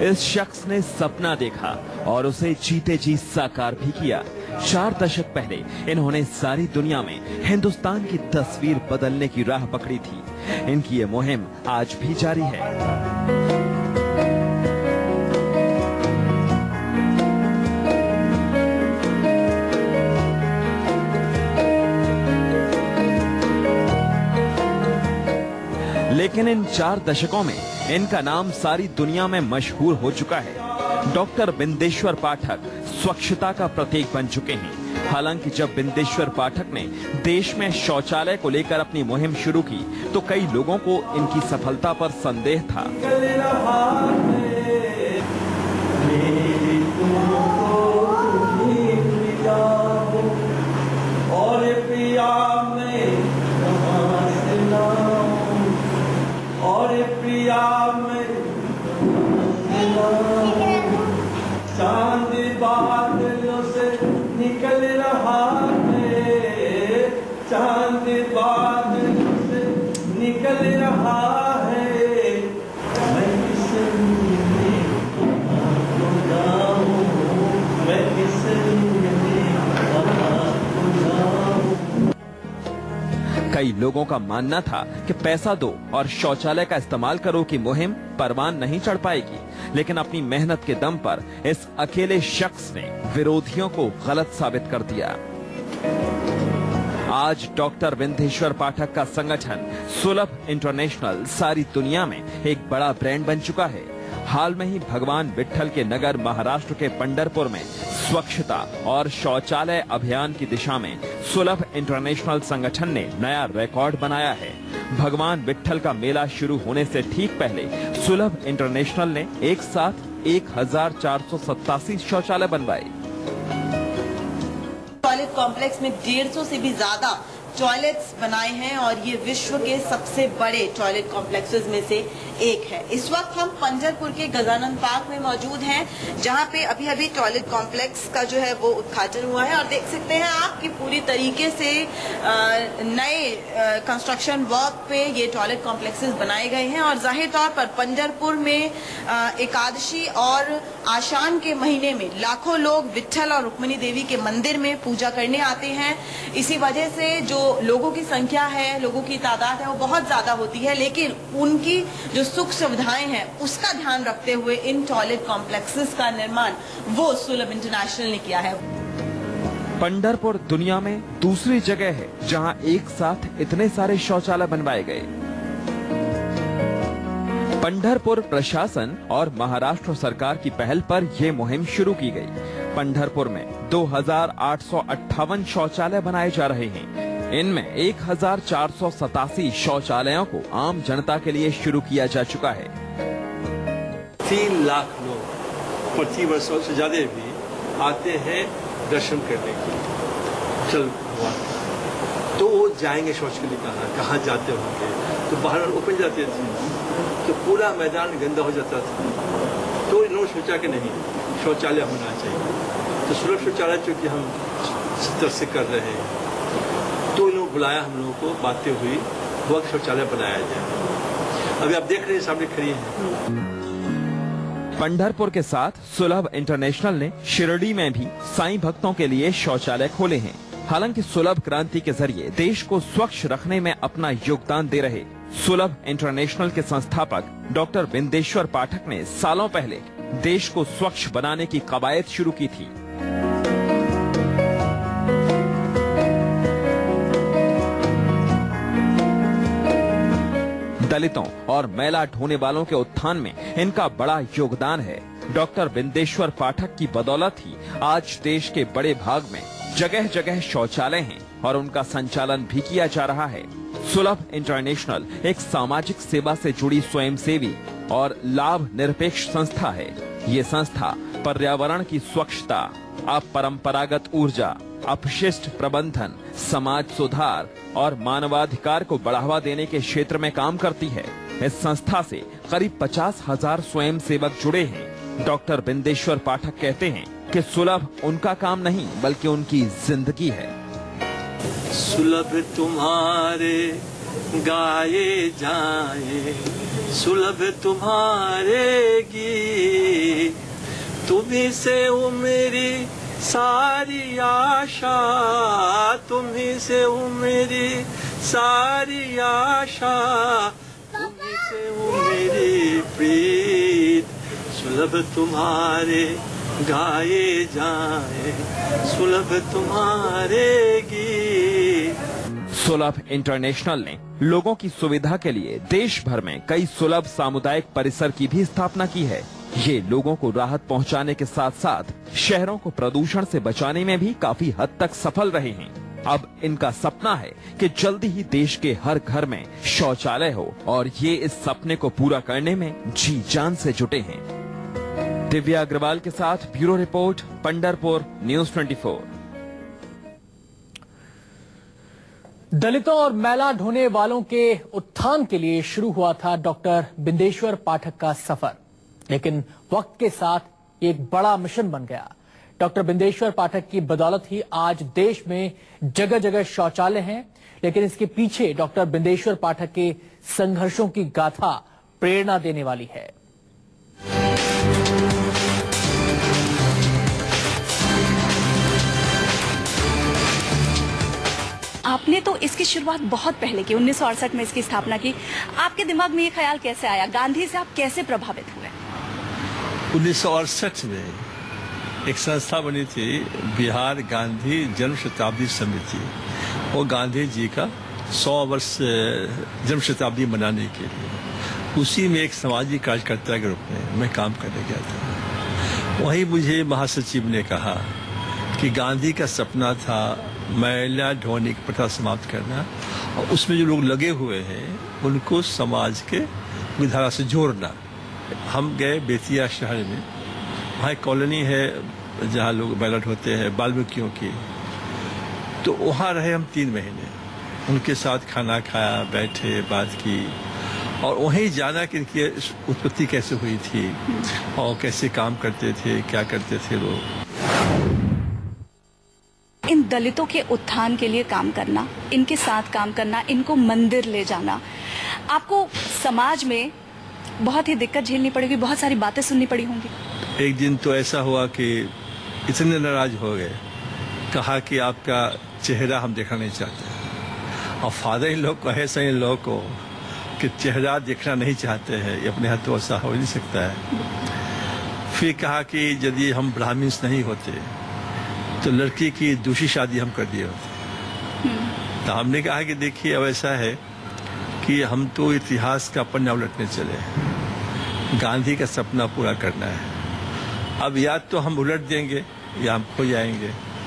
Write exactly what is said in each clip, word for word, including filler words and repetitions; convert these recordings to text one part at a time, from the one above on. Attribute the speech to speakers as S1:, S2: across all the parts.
S1: इस शख्स ने सपना देखा और उसे जीते जी साकार भी किया। चार दशक पहले इन्होंने सारी दुनिया में हिंदुस्तान की तस्वीर बदलने की राह पकड़ी थी। इनकी ये मुहिम आज भी जारी है। लेकिन इन चार दशकों में इनका नाम सारी दुनिया में मशहूर हो चुका है। डॉक्टर बिंदेश्वर पाठक स्वच्छता का प्रतीक बन चुके हैं। हालांकि जब बिंदेश्वर पाठक ने देश में शौचालय को लेकर अपनी मुहिम शुरू की तो कई लोगों को इनकी सफलता पर संदेह था।
S2: और प्रिया में चांद बादलों से निकल रहा है, चांद बादलों से निकल रहा है। मैं किस में जाऊं, मैं किस
S1: कई लोगों का मानना था कि पैसा दो और शौचालय का इस्तेमाल करो की मुहिम परवान नहीं चढ़ पाएगी, लेकिन अपनी मेहनत के दम पर इस अकेले शख्स ने विरोधियों को गलत साबित कर दिया। आज डॉक्टर बिंदेश्वर पाठक का संगठन सुलभ इंटरनेशनल सारी दुनिया में एक बड़ा ब्रांड बन चुका है। हाल में ही भगवान विट्ठल के नगर महाराष्ट्र के पंढरपुर में स्वच्छता और शौचालय अभियान की दिशा में सुलभ इंटरनेशनल संगठन ने नया रिकॉर्ड बनाया है। भगवान विट्ठल का मेला शुरू होने से ठीक पहले सुलभ इंटरनेशनल ने एक साथ एक हजार चार सौ सत्तासी शौचालय बनवाए।
S3: टॉयलेट कॉम्प्लेक्स में डेढ़ सौ से भी ज्यादा टॉयलेट्स बनाए हैं और ये विश्व के सबसे बड़े टॉयलेट कॉम्प्लेक्सेस में से एक है। इस वक्त हम पंढरपुर के गजानन पार्क में मौजूद हैं, जहां पे अभी अभी टॉयलेट कॉम्प्लेक्स का जो है वो उद्घाटन हुआ है और देख सकते हैं आप कि पूरी तरीके से नए कंस्ट्रक्शन वर्क पे ये टॉयलेट कॉम्प्लेक्सेस बनाए गए हैं। और जाहिर तौर पर पंढरपुर में एकादशी और आषाढ़ के महीने में लाखों लोग विट्ठल और रुक्मिणी देवी के मंदिर में पूजा करने आते हैं। इसी वजह से जो लोगों की संख्या है, लोगों की तादाद है, वो बहुत ज्यादा होती है, लेकिन उनकी जो सुख सुविधाएं हैं उसका ध्यान रखते हुए इन टॉयलेट कॉम्प्लेक्सेस का निर्माण वो सुलभ इंटरनेशनल ने किया है।
S1: पंढरपुर दुनिया में दूसरी जगह है जहां एक साथ इतने सारे शौचालय बनवाए गए। पंढरपुर प्रशासन और महाराष्ट्र सरकार की पहल पर यह मुहिम शुरू की गई। पंढरपुर में दो हजार आठ सौ अट्ठावन शौचालय बनाए जा रहे हैं। इनमें एक हजार चार सौ सतासी शौचालयों को आम जनता के लिए शुरू किया जा चुका है।
S2: तीन लाख लोग प्रति वर्ष से ज्यादा भी आते हैं दर्शन करने के लिए। चल हुआ तो वो जाएंगे शौच के लिए कहाँ कहाँ जाते होंगे, तो बाहर ओपन जाते थे तो पूरा मैदान गंदा हो जाता था। तो इन्होंने सोचा कि नहीं, शौचालय होना चाहिए। तो सुलभ शौचालय चूंकि हम सत्तर से कर रहे हैं तो इन्होंने बुलाया हम लोगों को, बातें हुई, वक्त शौचालय बनाया जाए। अभी आप देख रहे हैं सामने खड़ी हैं।
S1: पंढरपुर के साथ सुलभ इंटरनेशनल ने शिरडी में भी साईं भक्तों के लिए शौचालय खोले हैं। हालांकि सुलभ क्रांति के जरिए देश को स्वच्छ रखने में अपना योगदान दे रहे सुलभ इंटरनेशनल के संस्थापक डॉक्टर बिंदेश्वर पाठक ने सालों पहले देश को स्वच्छ बनाने की कवायद शुरू की थी। दलितों और मैला ढोने वालों के उत्थान में इनका बड़ा योगदान है। डॉक्टर बिंदेश्वर पाठक की बदौलत ही आज देश के बड़े भाग में जगह जगह शौचालय हैं और उनका संचालन भी किया जा रहा है। सुलभ इंटरनेशनल एक सामाजिक सेवा से जुड़ी स्वयंसेवी और लाभ निरपेक्ष संस्था है। ये संस्था पर्यावरण की स्वच्छता, अपरंपरागत ऊर्जा, अपशिष्ट प्रबंधन, समाज सुधार और मानवाधिकार को बढ़ावा देने के क्षेत्र में काम करती है। इस संस्था से करीब पचास हजार स्वयं सेवक जुड़े हैं। डॉक्टर बिंदेश्वर पाठक कहते हैं कि सुलभ उनका काम नहीं बल्कि उनकी जिंदगी है।
S2: सुलभ तुम्हारे गाए जाए सुलभ तुम्हारे गीत, तुम्हीं से उमरी सारी आशा, तुम्हीं से उमरी सारी आशा, तुम्हीं से उमरी प्रीत, सुलभ तुम्हारे गाए जाए सुलभ तुम्हारे गीत।
S1: सुलभ इंटरनेशनल ने लोगों की सुविधा के लिए देश भर में कई सुलभ सामुदायिक परिसर की भी स्थापना की है। ये लोगों को राहत पहुंचाने के साथ साथ शहरों को प्रदूषण से बचाने में भी काफी हद तक सफल रहे हैं। अब इनका सपना है कि जल्दी ही देश के हर घर में शौचालय हो और ये इस सपने को पूरा करने में जी जान से जुटे हैं। दिव्या अग्रवाल के साथ ब्यूरो रिपोर्ट, पंढरपुर न्यूज चौबीस।
S4: दलितों और मैला ढोने वालों के उत्थान के लिए शुरू हुआ था डॉक्टर बिंदेश्वर पाठक का सफर, लेकिन वक्त के साथ एक बड़ा मिशन बन गया। डॉक्टर बिंदेश्वर पाठक की बदौलत ही आज देश में जगह जगह शौचालय हैं, लेकिन इसके पीछे डॉक्टर बिंदेश्वर पाठक के संघर्षों की गाथा प्रेरणा देने वाली है।
S5: आपने तो इसकी शुरुआत बहुत पहले की, उन्नीस सौ अड़सठ में इसकी स्थापना की। आपके दिमाग में ये ख्याल कैसे आया? गांधी से आप कैसे प्रभावित हुए?
S2: उन्नीस सौ अड़सठ में एक संस्था बनी थी, बिहार गांधी जन्म शताब्दी समिति। वो गांधी जी का सौ वर्ष जन्म शताब्दी मनाने के लिए, उसी में एक सामाजिक कार्यकर्ता के रूप में मैं काम करने गया था। वहीं मुझे महासचिव ने कहा कि गांधी का सपना था मैला ढोने की प्रथा समाप्त करना, और उसमें जो लोग लगे हुए हैं उनको समाज के विधारा से जोड़ना। हम गए बेतिया शहर में, वहाँ एक कॉलोनी है जहाँ लोग मैला ढोते हैं, बाल्मीकियों की। तो वहाँ रहे हम तीन महीने, उनके साथ खाना खाया, बैठे, बात की, और वहीं जाना कि इनकी उत्पत्ति कैसे हुई थी और कैसे काम करते थे, क्या करते थे लोग।
S5: इन दलितों के उत्थान के लिए काम करना, इनके साथ काम करना, इनको मंदिर ले जाना, आपको समाज में बहुत ही दिक्कत झेलनी पड़ेगी, बहुत सारी बातें सुननी पड़ी होंगी।
S2: एक दिन तो ऐसा हुआ कि इतने नाराज हो गए, कहा कि आपका चेहरा हम देखना नहीं चाहते। और फादर इन लोग को ऐसा इन लोगों को कि चेहरा देखना नहीं चाहते हैं, ये अपने हाथों ऐसा हो नहीं सकता है। फिर कहा कि यदि हम ब्राह्मण्स नहीं होते तो लड़की की दूसरी शादी हम कर दिए होते। तो हमने कहा कि देखिए अब ऐसा है कि हम तो इतिहास का पन्ना उलटने चले, गांधी का सपना पूरा करना है। अब या तो हम उलट देंगे या हम खो जाएंगे।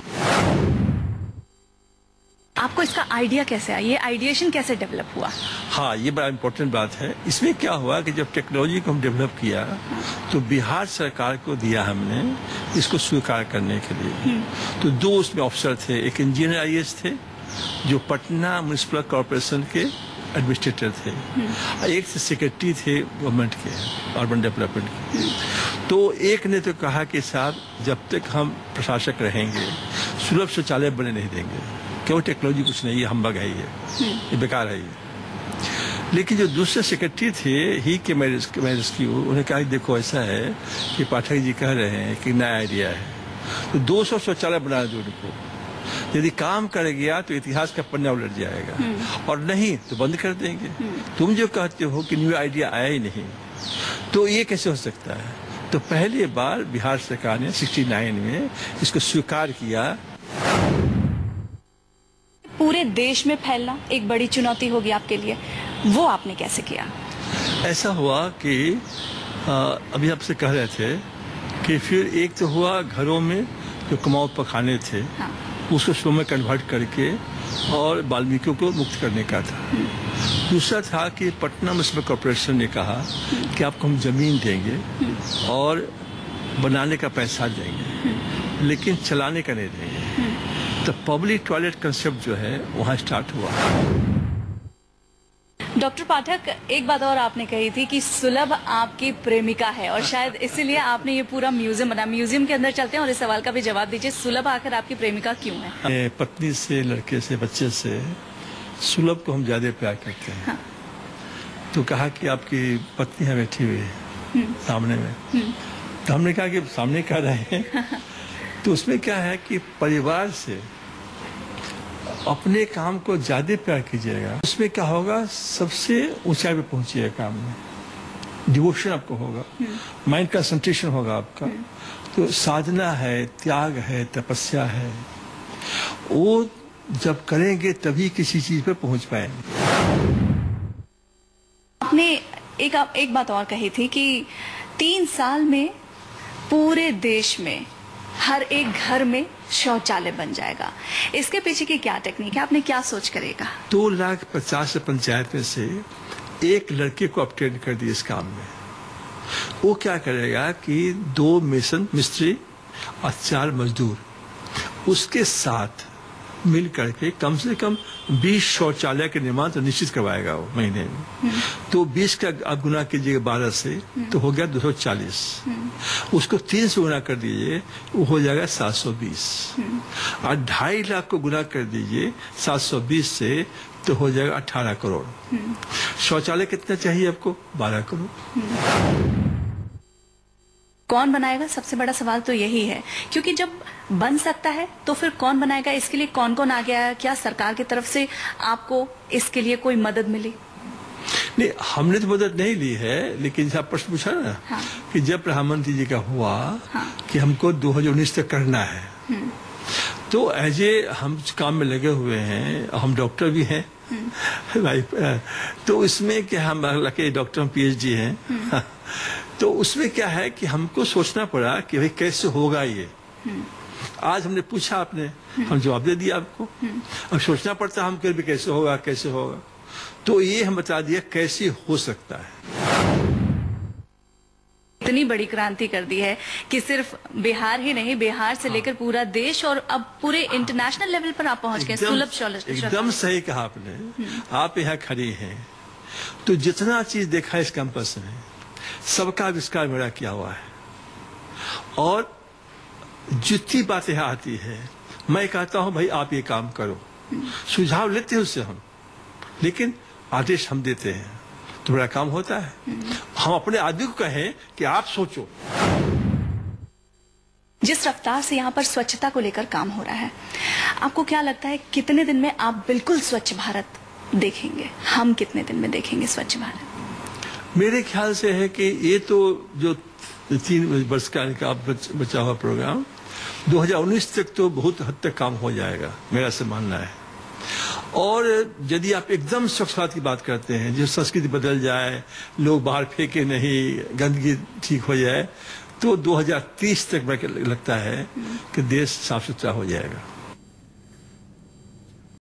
S5: आपको इसका आइडिया कैसे आया? ये आइडिएशन कैसे डेवलप हुआ?
S2: हाँ, ये बड़ा इम्पोर्टेंट बात है। इसमें क्या हुआ कि जब टेक्नोलॉजी को हम डेवलप किया तो बिहार सरकार को दिया हमने इसको स्वीकार करने के लिए। तो दो उसमें अफसर थे, एक इंजीनियर आई ए एस थे जो पटना म्युनिसिपल कॉर्पोरेशन के एडमिनिस्ट्रेटर थे, एक से सेक्रेटरी थे गवर्नमेंट के अर्बन डेवलपमेंट के। तो एक ने तो कहा कि साहब जब तक हम प्रशासक रहेंगे सुलभ शौचालय बने नहीं देंगे, क्यों टेक्नोलॉजी कुछ नहीं है, हम बगाई है, ये बेकार है ये। लेकिन जो दूसरे सेक्रेटरी थे ही के मैरिस्क्यू, उन्हें कहा कि देखो ऐसा है कि पाठक जी कह रहे हैं कि नया आइडिया है, तो दो सौ शौचालय बना दो उनको, यदि काम कर गया तो इतिहास का पन्ना उलट जाएगा, और नहीं तो बंद कर देंगे। तुम जो कहते हो कि न्यू आइडिया आया ही नहीं, तो ये कैसे हो सकता है? तो पहली बार बिहार सरकार ने उनहत्तर में इसको स्वीकार किया।
S5: पूरे देश में फैलना एक बड़ी चुनौती होगी आपके लिए, वो आपने कैसे किया?
S2: ऐसा हुआ कि आ, अभी आपसे कह रहे थे कि फिर एक तो हुआ घरों में जो कमाऊ पखाने थे, हाँ। उसको स्लो में कन्वर्ट करके और वाल्मीकियों को मुक्त करने का था। दूसरा था कि पटना म्युनिसिपल कॉर्पोरेशन ने कहा कि आपको हम जमीन देंगे और बनाने का पैसा देंगे, लेकिन चलाने का नहीं देंगे। तो पब्लिक टॉयलेट कंसेप्ट जो है वहाँ स्टार्ट हुआ।
S5: डॉक्टर पाठक, एक बात और आपने कही थी कि सुलभ आपकी प्रेमिका है और शायद इसीलिए आपने ये पूरा म्यूजियम बना। म्यूजियम के अंदर चलते हैं और इस सवाल का भी जवाब दीजिए, सुलभ आखिर आपकी प्रेमिका क्यों है?
S2: पत्नी से, लड़के से, बच्चे से सुलभ को हम ज्यादा प्यार करते हैं।
S5: हाँ।
S2: तो कहा कि आपकी पत्नी है बैठी हुई है सामने में, तो हमने कहा कि सामने कह रहे हैं तो उसमें क्या है कि परिवार से अपने काम को ज्यादा प्यार कीजिएगा, उसमें क्या होगा, सबसे ऊंचाई पे पहुंचिएगा काम में, डिवोशन आपको होगा, माइंड कंसंट्रेशन होगा आपका। तो साधना है, त्याग है, तपस्या है, वो जब करेंगे तभी किसी चीज पे पहुंच पाएंगे।
S5: आपने एक एक बात और कही थी कि तीन साल में पूरे देश में हर एक घर में शौचालय बन जाएगा। इसके पीछे की क्या टेक्निक है, आपने क्या सोच करेगा?
S2: दो लाख पचास पंचायत में से एक लड़के को अपटेंड कर दिए इस काम में। वो क्या करेगा कि दो मिशन मिस्त्री और चार मजदूर उसके साथ मिल करके कम से कम बीस शौचालय के निर्माण तो निश्चित करवाएगा वो महीने में। तो बीस का आप गुना कीजिएगा बारह से तो हो गया दो सौ चालीस, उसको तीन से गुना कर दीजिए वो हो जाएगा सात सौ बीस, और ढाई लाख को गुना कर दीजिए सात सौ बीस से तो हो जाएगा अठारह करोड़। शौचालय कितना चाहिए आपको? बारह करोड़।
S5: कौन बनाएगा? सबसे बड़ा सवाल तो यही है, क्योंकि जब बन सकता है तो फिर कौन बनाएगा? इसके लिए कौन कौन आ गया है? क्या सरकार की तरफ से आपको इसके लिए कोई मदद मिली?
S2: नहीं, हमने तो मदद नहीं ली है, लेकिन जैसा प्रश्न पूछा ना, हाँ। कि जब प्रधानमंत्री जी का हुआ, हाँ। कि हमको दो हजार उन्नीस तक करना है, तो एज ए हम काम में लगे हुए हैं, हम डॉक्टर भी हैं भाई, तो इसमें क्या हम लगे डॉक्टर हम पीएचडी हैं, तो उसमें क्या है कि हमको सोचना पड़ा कि भाई कैसे होगा ये। आज हमने पूछा, आपने हम जवाब दे दिया आपको। अब सोचना पड़ता हम भी कैसे होगा कैसे होगा, तो ये हम बता दिया कैसे हो सकता है।
S5: इतनी बड़ी क्रांति कर दी है कि सिर्फ बिहार ही नहीं, बिहार से लेकर पूरा देश और अब पूरे इंटरनेशनल लेवल पर आप पहुंच गए। सुलभ शौचालय।
S2: एकदम सही कहा आपने। आप यहाँ खड़ी हैं तो जितना चीज देखा इस कैंपस में सबका आविष्कार मेरा किया हुआ है, और जितनी बातें यहाँ आती है मैं कहता हूं भाई आप ये काम करो, सुझाव लेते हैं उससे हम, लेकिन आदेश हम देते हैं तो बड़ा काम होता है। हम अपने आदमी को कहें कि आप सोचो।
S5: जिस रफ्तार से यहाँ पर स्वच्छता को लेकर काम हो रहा है, आपको क्या लगता है कितने दिन में आप बिल्कुल स्वच्छ भारत देखेंगे? हम कितने दिन में देखेंगे स्वच्छ भारत?
S2: मेरे ख्याल से है कि ये तो जो तीन वर्ष का इनका बच, बचा हुआ प्रोग्राम दो हजार उन्नीस तक तो बहुत हद तक काम हो जाएगा, मेरा से मानना है। और यदि आप एकदम स्वच्छ भारत की बात करते हैं, जो संस्कृति बदल जाए, लोग बाहर फेंके नहीं, गंदगी ठीक हो जाए, तो दो हजार तीस तक मुझे लगता है कि देश साफ सुथरा हो जाएगा।